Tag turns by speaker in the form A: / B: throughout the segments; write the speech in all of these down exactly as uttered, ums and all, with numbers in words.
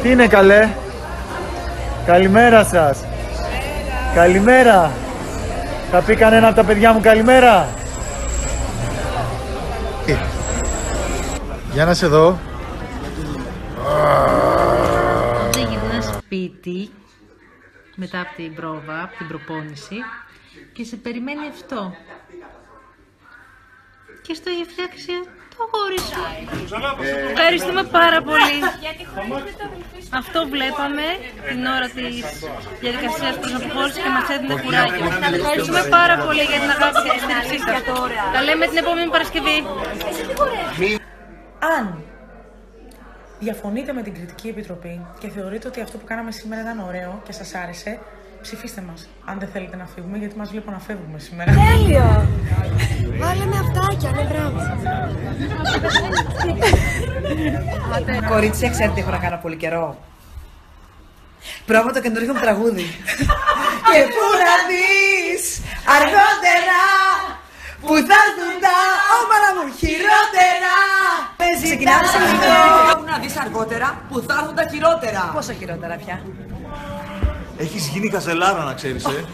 A: Τι είναι καλέ? Καλημέρα σας. Καλημέρα. Θα πει κανένα από τα παιδιά μου καλημέρα? Για να σε δω.
B: Όταν γυρνάς σπίτι μετά από την πρόβα, από την προπόνηση και σε περιμένει αυτό και στο έχει φτιάξει το αγόρι σου. Ευχαριστούμε πάρα πολύ. Αυτό βλέπαμε την ώρα της διαδικασίας προς αποχώρηση και μας έδινε κουράγιο. Ευχαριστούμε πάρα πολύ για την αγάπη και τη στήριξή σας. Τα λέμε την επόμενη Παρασκευή.
C: Αν διαφωνείτε με την Κριτική Επιτροπή και θεωρείτε ότι αυτό που κάναμε σήμερα ήταν ωραίο και σας άρεσε, ψηφίστε μας. Αν δεν θέλετε να φύγουμε, γιατί μας βλέπω να φεύγουμε σήμερα.
D: Τέλειο! Βάλε με αυτάκια, ναι, μπράβο.
E: Κορίτσια, ξέρετε τι έχω να κάνω πολύ καιρό? Πρόβα το καινούργιο μου τραγούδι. Και πού να δεις αργότερα που θα έρθουν τα όμορφα μου χειρότερα. Ξεκινάμε σε λίγο. Πού να δεις αργότερα που θα έρθουν τα χειρότερα. Πόσο χειρότερα πια?
A: Έχεις γίνει καζελάρα να ξέρεις, ε.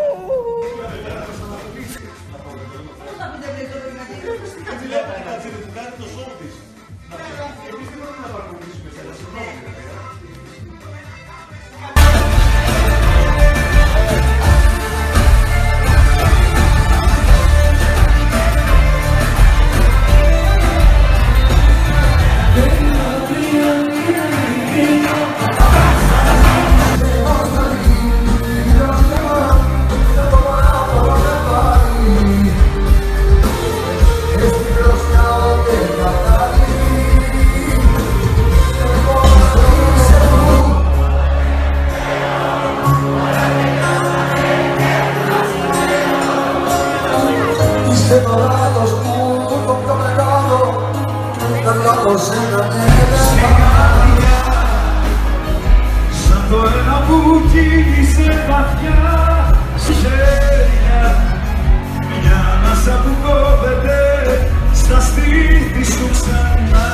F: Σαν το ένα που κύλησε βαθιά στη χέρια, μια ανάσα που κόβεται στα στήθη σου ξανά.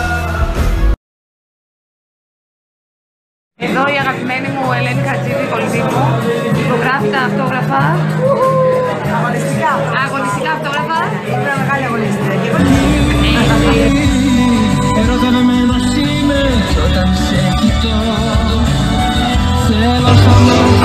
B: Εδώ η αγαπημένη μου Ελένη Χατζίδη, κολλητή μου, υπογράφει τα αυτόγραφα. Αγωνιστικά. Αγωνιστικά αυτόγραφα.
E: Είναι μεγάλη αγωνιστική.
F: Έρωτα να με νοσήμες όταν σε κοιτώ. Θέλω σαν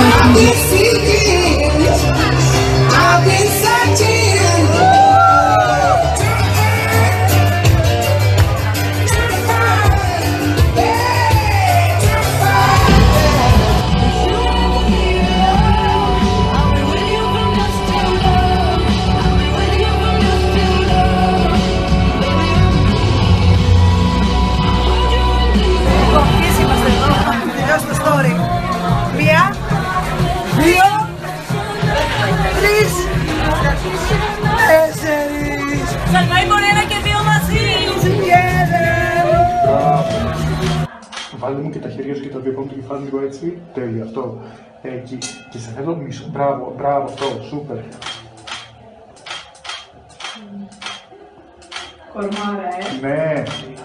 G: Βάλτε μου και τα χέρια σου και τα δύο πάνω του κεφάλι λίγο έτσι. Τέλειο, αυτό. Εκεί. Και σε θέλω μισό. Μπράβο, μπράβο, αυτό. Σούπερ.
C: Κορμάρα, ε.
G: Ναι.